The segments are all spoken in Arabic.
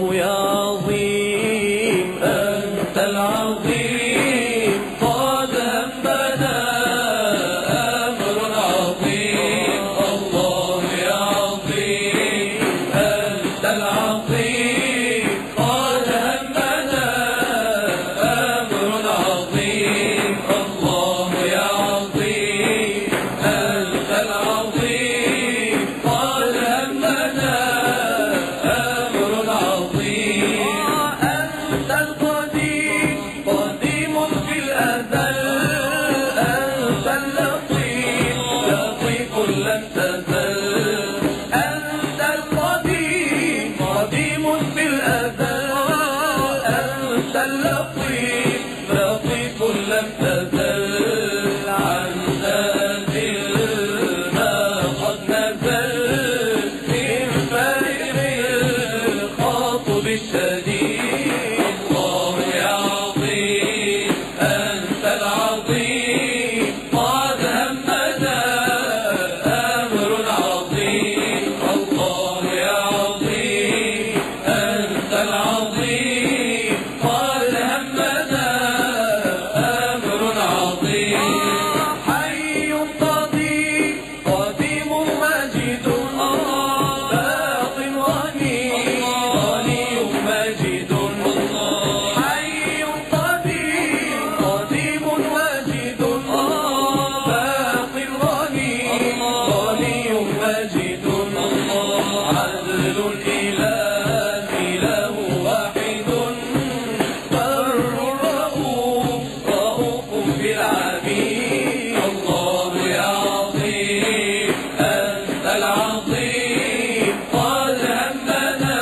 الله يا عظيم أنت العظيم قد همنا أمر عظيم. الله يا عظيم أنت العظيم قد همنا أمر عظيم. الله يا عظيم أنت العظيم قد همنا أمر عظيم. أنت القديم قديم في الأزل أنت اللطيف لطيف لم تزل. أنت القديم قديم في الأزل أنت اللطيف لطيف لم تزل. عن نازل ما قد نزل من فارغ الخاطب الشديد. الله يا عظيم أنت العظيم قد همنا أمر عظيم. الله يا عظيم أنت العظيم قد همنا أمر عظيم. حي قديم قديم مجيد باق غني غني مجيد. حي قديم قديم مجيد باق غني غني مجيد. عدل الإله إله واحد بر رؤوف رؤوف بالعبيد. الله يا عظيم أنت العظيم قد همنا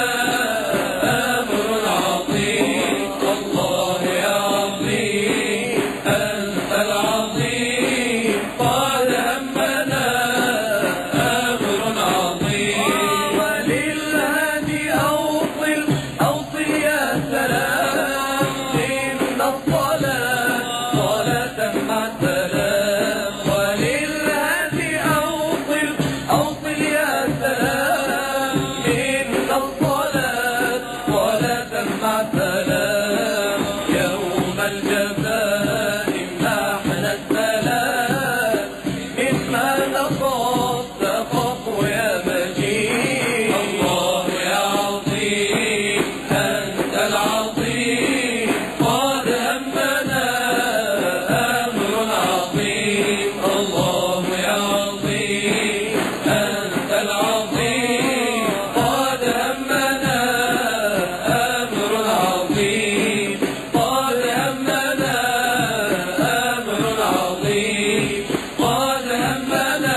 أمر عظيم. الله يا عظيم أنت العظيم قد همنا أمر عظيم. وللهادي أوصل أوصل يا سلام إن الصلاة صلاة مع سلام. وللهادي أوصل أوصل يا سلام إن الصلاة صلاة مع سلام. يوم الجزاء امنحنا السلام مما نخاف تخاف يا مجيد. الله يا عظيم أنت العظيم قد همنا أمر عظيم. الله يا عظيم أنت العظيم قد همنا أمر عظيم. قد همنا أمر عظيم. قد همنا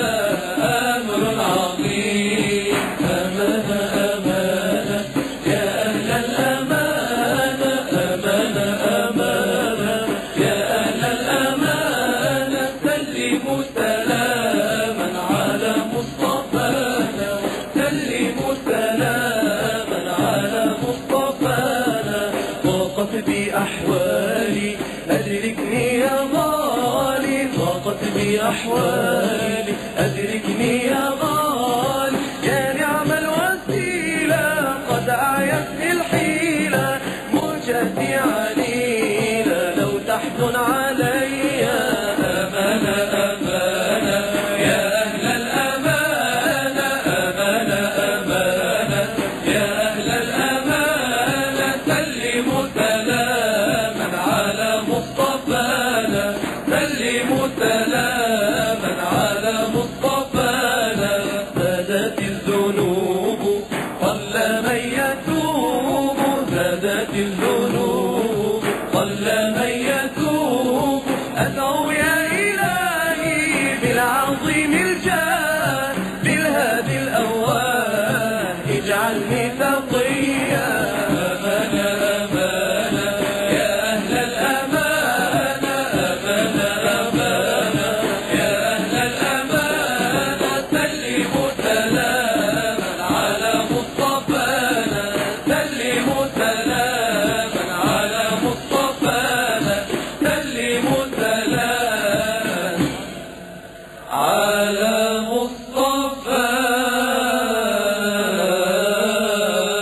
أمر عظيم. أمانة أمانة يا أهل الأمانة. أمانة أمانة يا أهل الأمانة. سلموا سلاما على مصطفانا. سلموا سلاما على مصطفانا. ضاقت بي أحوالي أدركني يا غالي. ضاقت بي أحوالي أدركني يا غالي. يا نعم الوسيلة قد أعيتني الحيلة. مهجتي عليلة لو تحزن علي. أمانة أمانة يا أهل الأمانة. أمانة أمانة يا أهل الأمانة. سلموا سلاما على مصطفانا. سلموا سلاما على مصطفانا. زادت الذنوب قل من يتوب. زادت الذنوب قل من يتوب. أدعو يا إلهي بالعظيم الجاه بالهادي الأواه اجعلني تقيا. أمانة أمانة يا أهل الأمانة. أمانة أمانة يا أهل الأمانة. سلموا سلاما على مصطفانا. سلموا سلاما على مصطفانا. سلموا سلاما على مصطفانا.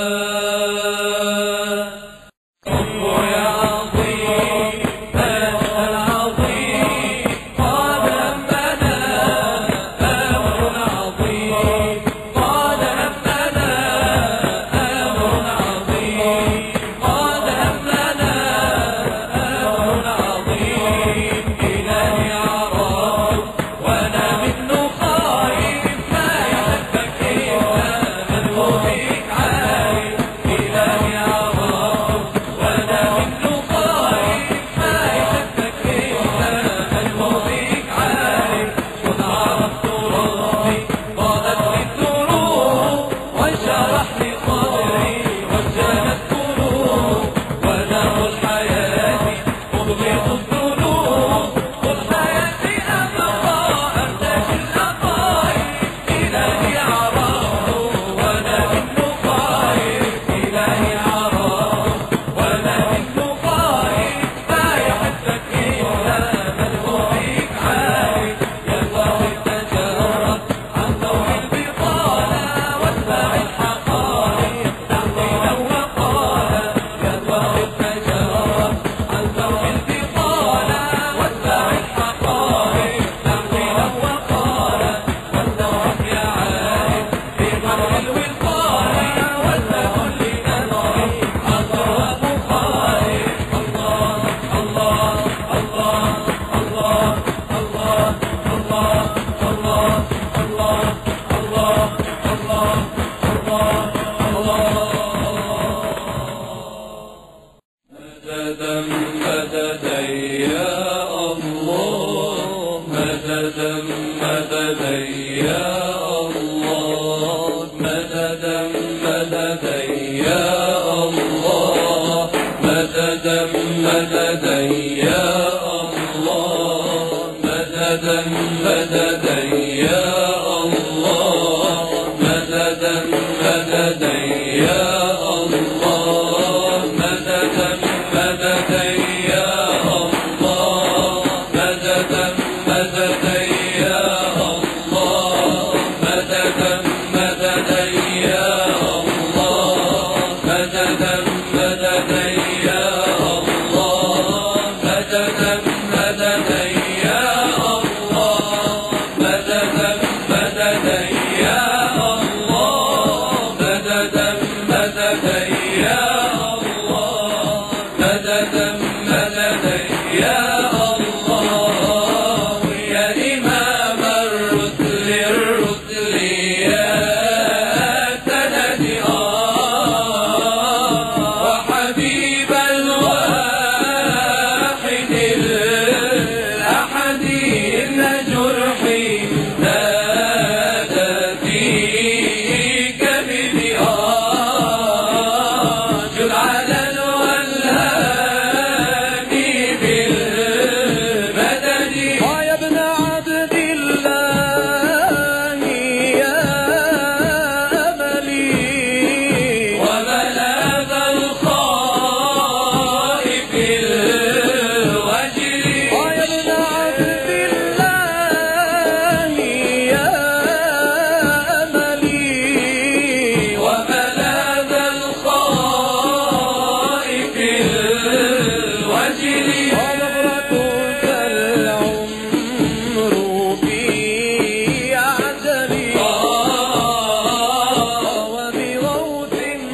يا الله مددا مددا يا الله مددا مددا يا الله مددا مددا يا الله مددا مددا يا الله مددا مددا يا الله مددا مددا يا الله مددا مددا يا الله مددا مددا يا الله مددا مددا يا الله مددا مددا يا الله مددا مددا يا الله يا إمام الرسل الرسل يا سندي وحبيب الواحد الأحد إن جرحي زاد فيك بضياء جل على الولهاني بالمدد يا ابن عبد الله يا أملي وبلاغ الخائف الوجل يا ابن عبد الله يا أملي وبلاغ الخائف الوجل ونظرة العمر في عجلي وبغوث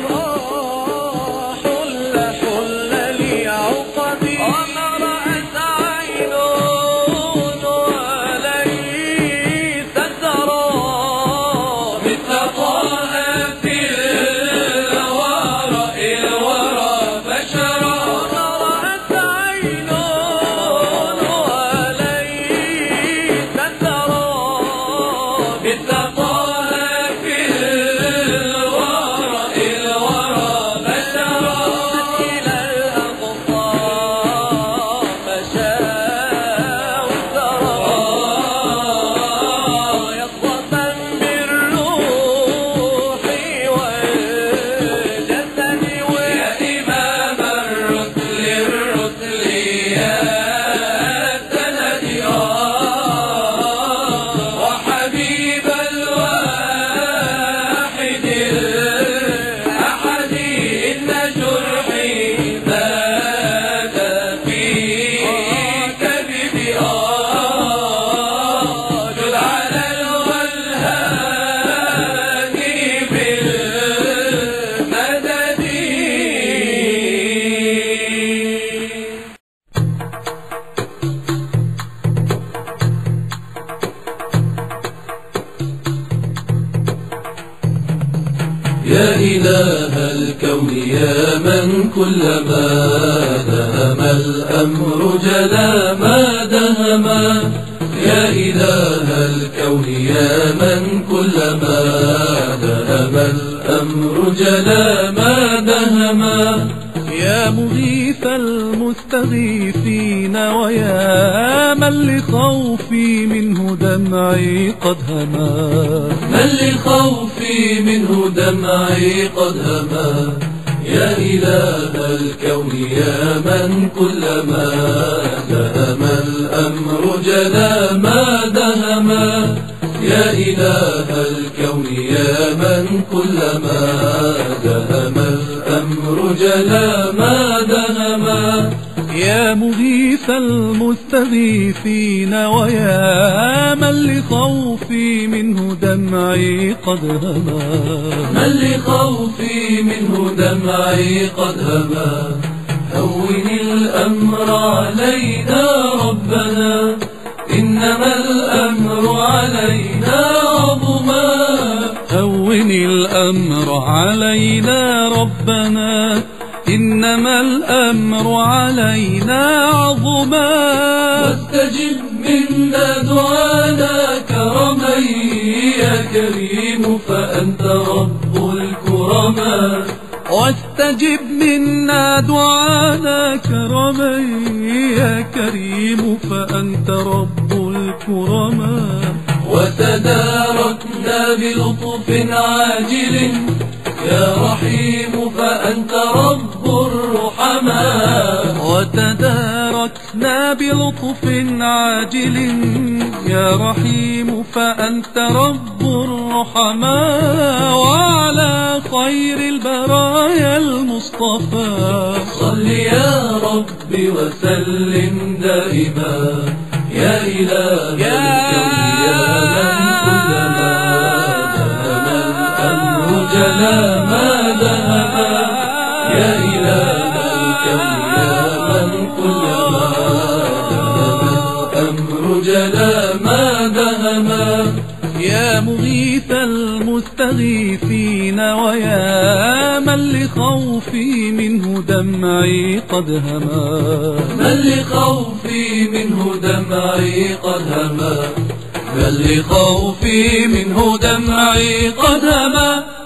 حل حل لي عقدي وما رأت عين وليس ترى مثل طاءة الورى الورى بشرا وما رأت عين وليس ترى مثل طاءة الورى الورى بشرا إلى الأقصى مشاء وسرى يقظة بالروح والجسد ويا إمام الرسل الرسل يا سند وحبيب الواحد الأحد إن جرحي زاد فيك بضياء جل على الولهاني بالمدد يا إله الكون يا من كلما دهم الأمر جلا ما دهما يا إله الكون يا من كلما دهم الأمر جلا ما دهما يا مغيث المستغيثين ويا من لخوفي منه دمعي قد هما من لخوفي منه دمعي قد هما يا إله الكون يا من كلما دهم الأمر جلا ما دهما يا إله الكون يا من كلما دهم الأمر جلا ما دهما يا مغيث المستغيثين ويا من لخوفي منه دمعي قد هما من لخوفي منه دمعي قد هما هون الأمر علينا ربنا إنما الأمر علينا عظما هون الأمر علينا ربنا إنما الأمر علينا عظما واستجب منا دعانا كرمي يا كريم فأنت رب الكرماء واستجب منا دعانا كرما يا كريم فأنت رب الكرماء وتداركنا بلطف عاجل يا رحيم فأنت رب الرحماء وتداركنا بلطف عاجل يا رحيم فأنت رب الرحماء وعلى خير البرايا المصطفى صل يا ربي وسلم دائما يا إله الكون يا من كلما ذهب الأمر جلا ما ذهب يا إله الكون يا من كلما ذهب الأمر جلا ما ذهب يا مغيث المستغيثين ويا من لخوفي منه دمعي قد هما من لخوفي منه دمعي قد هما من لخوفي منه دمعي قد هما